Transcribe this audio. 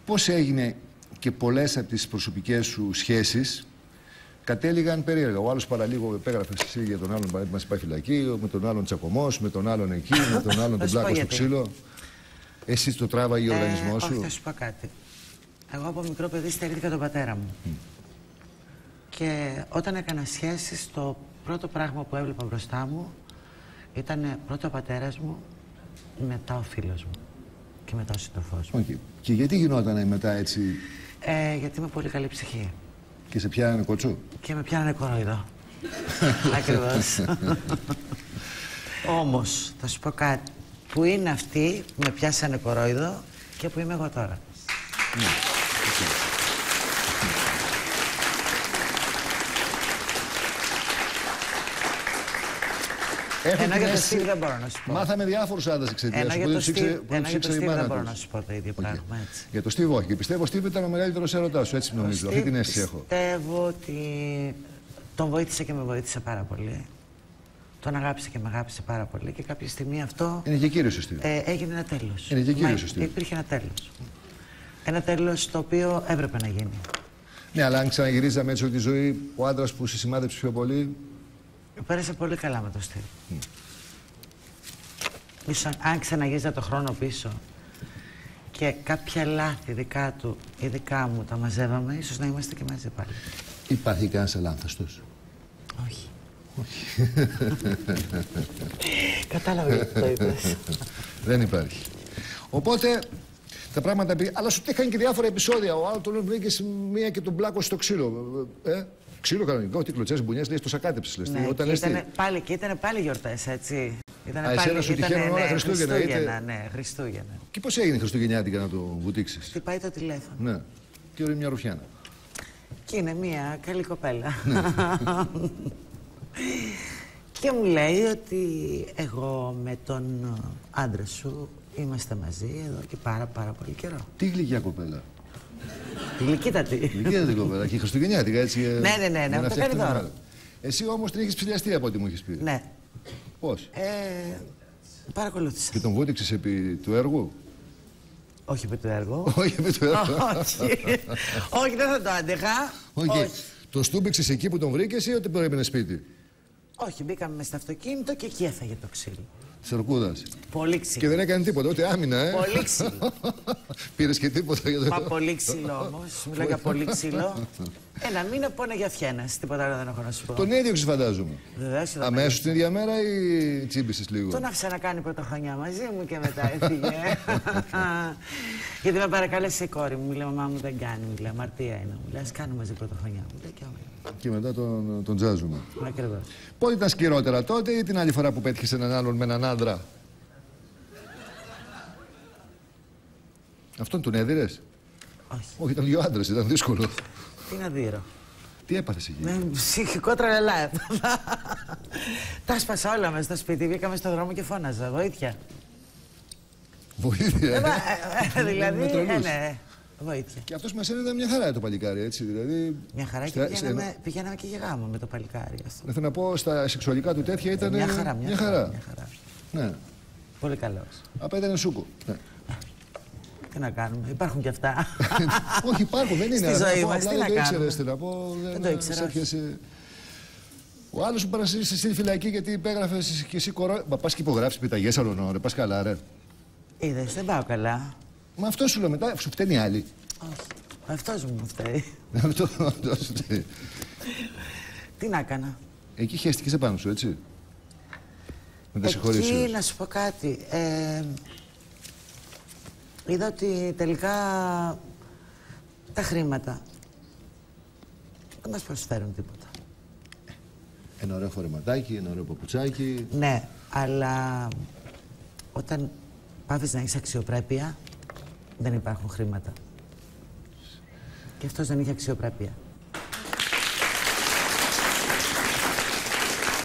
πώς έγινε και πολλές από τις προσωπικές σου σχέσεις κατέληγαν περίεργα. Ο άλλος παραλίγο επέγραφε εσύ για τον άλλον παράδειγμα μας πάει φυλακή, με τον άλλον τσακωμός, με τον άλλον εκεί, με τον άλλον τον πλάκο στο ξύλο. Εσύ το τράβαγε ο οργανισμός σου? Όχι, θα σου πω κάτι. Εγώ από μικρό παιδί στερήθηκα τον πατέρα μου. Και όταν έκανα σχέσεις, το πρώτο πράγμα που έβλεπα μπροστά μου ήταν πρώτο ο πατέρας μου, μετά ο φίλος μου και μετά ο σύντροφός μου. Okay. Και γιατί γινόταν μετά έτσι? Γιατί είμαι πολύ καλή ψυχή. Και σε πιάνανε κοτσού? Και με πιάνανε κοροϊδό. Ακριβώς. Όμως, θα σου πω κάτι. Που είναι αυτοί που με πιάσανε κορόιδο και που είμαι εγώ τώρα. Ναι. Okay. Ενώ για το Στίβ δεν μπορώ να σου πω. Μάθαμε διάφορους άντρες εξαιτίας ενώ σου. για το Στίβ δεν μπορώ να σου πω το ίδιο πράγμα. Έτσι. Για το Στίβ όχι. Και πιστεύω ο Στίβ ήταν ο μεγαλύτερος έρωτάς σου. Έτσι νομίζω. Αυτή την αίσθηση έχω. Πιστεύω ότι τον βοήθησε και με βοήθησε πάρα πολύ. Τον αγάπησε και με αγάπησε πάρα πολύ. Και κάποια στιγμή αυτό. Είναι και κύριος ο Στίβ. Έγινε ένα τέλος. Είναι και κύριος ο Στίβ. Υπήρχε ένα τέλος. Ένα τέλος το οποίο έπρεπε να γίνει. Ναι, αλλά αν ξαναγυρίζαμε έτσι τη ζωή, ο άντρας που σε σημάδεψε πιο πολύ. Πέρασε πολύ καλά με το Στίβ. Αν ξαναγύριζα το χρόνο πίσω και κάποια λάθη δικά του ή δικά μου τα μαζεύαμε, ίσως να είμαστε και μαζί πάλι. Υπάρχει κανένας αλάνθαστος? Όχι. Όχι. Κατάλαβα γιατί το είπες. Δεν υπάρχει. Οπότε τα πράγματα πήγαν. Αλλά σου είχαν και διάφορα επεισόδια. Ο άλλος τον βρήκε μία και τον μπλάκωσε στο ξύλο. Ξύλο κανονικό, τι κλωτσές, μπουνιές, λες, το σακάτεψες, λες. Ναι, όταν ήταν πάλι γιορτές, έτσι. Εσένα σου τυχαίνουν όλα Χριστούγεννα, είτε... Ναι, Χριστούγεννα. Και πώς έγινε Χριστουγεννιάτικα να το βουτήξεις? Χτυπάει το τηλέφωνο. Ναι. Και ωραία μια ρουφιάνα. Και είναι μια καλή κοπέλα. Ναι. Και μου λέει ότι εγώ με τον άντρα σου είμαστε μαζί εδώ και πάρα πολύ καιρό. Τι γλυκιά κοπέλα. Γλυκύτατη. Γλυκύτατη κοπέλα. Και Χριστουγεννιάτικα, έτσι. Ναι, μου το κάνει δώρο. Εσύ όμως την έχεις ψηλιαστεί από ό,τι μου έχεις πει. Ναι. Πώς? Παρακολούθησα. Και τον βούτυξες επί του έργου? Όχι επί του έργου. Όχι επί του έργου. Όχι, δεν θα το άντεχα. Όχι. Το στούμπηξες εκεί που τον βρήκες ή ότι πρέπει σπίτι? Όχι, μπήκαμε μες στο αυτοκίνητο και εκεί έφαγε το ξύλο. Της Ορκούδας. Πολύ ξύλο. Και δεν έκανε τίποτα, ούτε άμυνα, Πολύ ξύλο. Πήρες και τίποτα για το... Μα πολύ ξύλο όμως. Μιλάω για πολύ ξύλο. Ένα μήνα πόνε για φιένας. Τίποτα άλλο δεν έχω να σου πω. Τον έδιωξες, φαντάζομαι. Βεβαίως. Αμέσως την ίδια μέρα ή τσίμπησες λίγο? Τον άφησα να κάνει πρωτοχρονιά μαζί μου και μετά έφυγε. Γιατί με παρακάλεσε η κόρη μου. Μου λέει, μαμά μου δεν κάνει. Μου λέει, αμαρτία είναι. Μου λέει, ας κάνουμε μαζί πρωτοχρονιά. Μου λέει, και μετά τον τζάζουμε. Ακριβώς. Πότε ήταν σκυρότερα, τότε ή την άλλη φορά που πέτυχες έναν άλλον με έναν άντρα? Αυτόν τον έδιρες? Όχι. Όχι, ήταν δύο άντρες, ήταν δύσκολο. Τι να δείρω. Τι έπαθες εκεί? Ψυχικό τρελά. Τα σπάσα όλα μες στο σπίτι. Βγήκαμε στον δρόμο και φώναζα. Βοήθεια. Βοήθεια. Δηλαδή, ναι. Βοήθεια. Και αυτός μας έδινε μια χαρά το παλικάρι, έτσι. Δηλαδή, μια χαρά και πηγαίναμε και για γάμο με το παλικάρι. Δεν θέλω να πω, στα σεξουαλικά του τέτοια ήταν. Μια χαρά. Ναι. Πολύ καλός. Απ' ήταν σούκο. Ναι. Τι να κάνουμε, υπάρχουν και αυτά. Όχι, υπάρχουν, δεν είναι. Στη ζωή μας, τι να κάνουμε. Δεν το ήξερα. Ο άλλος που παρασύρει στη φυλακή γιατί υπέγραφες και εσύ κορό. Μα πας και υπογράφεις πιταγές άλλων, ρε. Πας καλά, ρε. Είδες, δεν πάω καλά. Μα αυτό σου λέω μετά, σου φταίνει άλλοι. Όχι. Αυτός μου φταίει. Αυτό σου φταίει. Τι να έκανα. Εκεί χαίστηκες επάνω σου, έτσι. Με τα συγχωρήσεις. Εκεί να σου πω κάτι. Είδα ότι τελικά τα χρήματα δεν μας προσφέρουν τίποτα. Ένα ωραίο φορεματάκι, ένα ωραίο παπουτσάκι. Ναι, αλλά όταν πάβεις να έχεις αξιοπρέπεια, δεν υπάρχουν χρήματα. Και αυτός δεν είχε αξιοπρέπεια.